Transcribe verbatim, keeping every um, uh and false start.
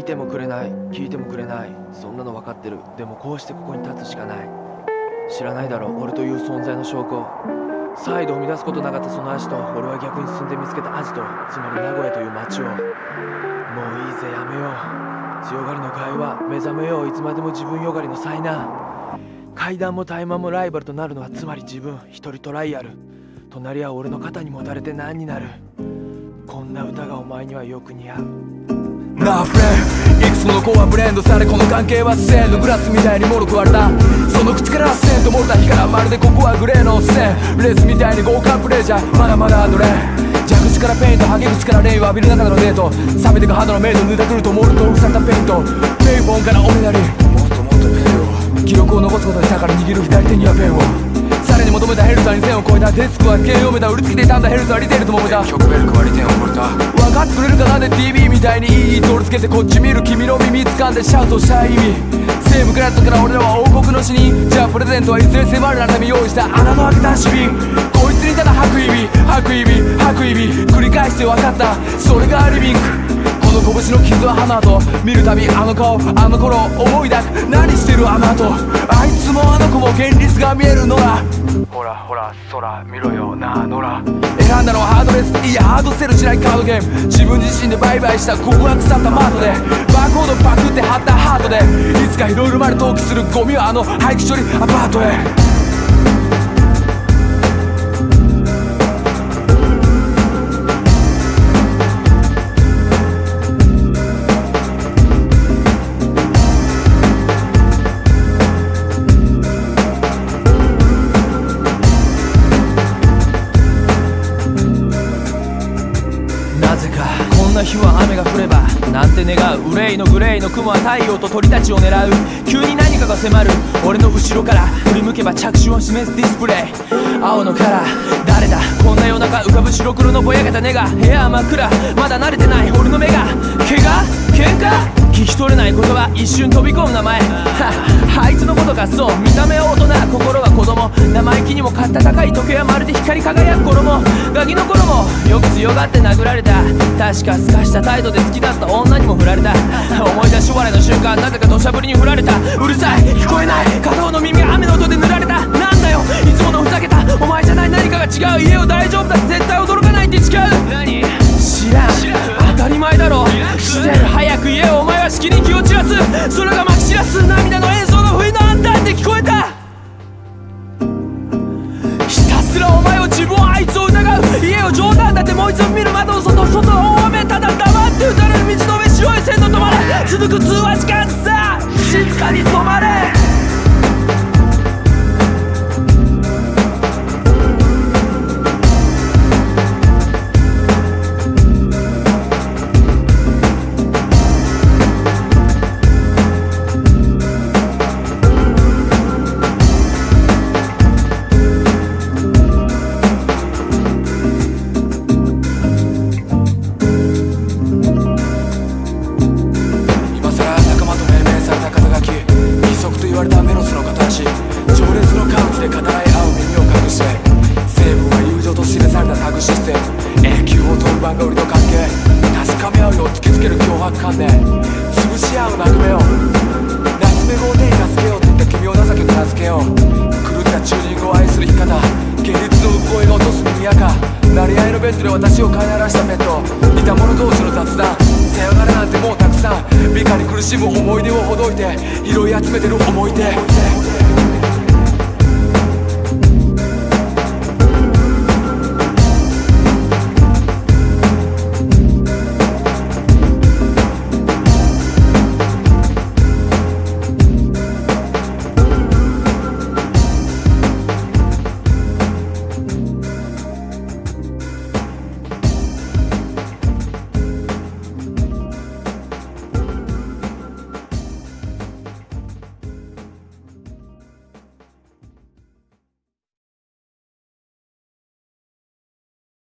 見てもくれない、聞いてもくれない、そんなの分かってる。でもこうしてここに立つしかない。知らないだろ俺という存在の証拠。再度生み出すことなかったその足と、俺は逆に進んで見つけたアジト、つまり名古屋という街を。もういいぜやめよう、強がりの会話。目覚めよう、いつまでも自分よがりの災難。階段も怠慢もライバルとなるのはつまり自分一人トライアル。隣は俺の肩にもたれて何になる。こんな歌がお前にはよく似合う。 なあフレンド、いくつもの子はブレンドされ、この関係は線のグラスみたいにもろく割れた。その口からセンと漏れた日からまるでここはグレーの線。レースみたいに豪華プレーじゃまだまだ乗れ。蛇口からペイント、ハゲ口からレインを浴びる中でのデート。冷めてく肌のメイド、濡れてくるとモルトをされたペイント。ペイフォンからおねだり、もっともっとペイを記録を残すことにしたから握る左手にはペンを。さらに求めたヘルツはにせんを超えた。デスクは剣を埋めた、売りつけていたんだヘルツはリテールと揉めた。 曲ベルクはリテンを超えた。 分かってくれるかなで ティーブイ みたいにいい通りつけてこっち見る君の耳掴んでシャウトした意味。セーブクラットから俺らは王国の死人。じゃあプレゼントはいずれ迫るあなたに用意した穴の開けた死瓶。こいつにただ吐く意味、吐く意味、吐く意味繰り返して分かった、それがリビング。この拳の傷は花と見るたびあの顔あの頃思い出す。何してるあの後、あいつもあの子も現実が見えるのだ。 ほらほら空見ろよなあノラ。 選んだのはハードレス、いやハードセルしないカードゲーム。自分自身で売買した告白さったマートでバーコードパクって貼ったハートで、いつかいろいろまで投棄するゴミはあの廃棄処理アパートへ。 こんな日は雨が降ればなんて願う。憂いのグレーの雲は太陽と鳥たちを狙う。急に何かが迫る俺の後ろから振り向けば着信を示すディスプレイ。青のカラー誰だこんな夜中浮かぶ白黒のぼやけた根が。部屋は真っ暗まだ慣れてない俺の目が。怪我喧嘩聞き取れない言葉一瞬飛び込む名前。あいつのことかそう、見た目は大人心は子供。生意気にも甲高い時計はまるで光り輝く衣。ガキの頃もよく強がって殴られた。確かすかした態度で好きだった女にも振られた。思い出し笑いの瞬間なぜか土砂降りに振られた。うるさい聞こえない片方の耳が雨の音で濡られた。なんだよいつものふざけたお前じゃない何かが違う。家を大丈夫だ絶対驚かないって誓う。何知らん当たり前だろしてる早く言えよお前はしきりに気を散らす。空がまき散らす涙の演奏の不意のあんたって聞こえた。ひたすらお前を自分をあいつを疑う。家を冗談だってもう一度見る窓の外外の大雨ただ黙って打たれる道の上白い線の止まれ続く通話時間さ静かに止まれ。潰し合う幕目を夏目号で助けようって言った君を情けと名付けよう。狂ったチューニングを愛する生き方現実の向こうへが落とす耳垢。慣れ合いのベッドで私を飼いならしたペット。似た者同士の雑談さよならなんてもうたくさん。美化に苦しむ思い出をほどいて拾い集めてる思い出。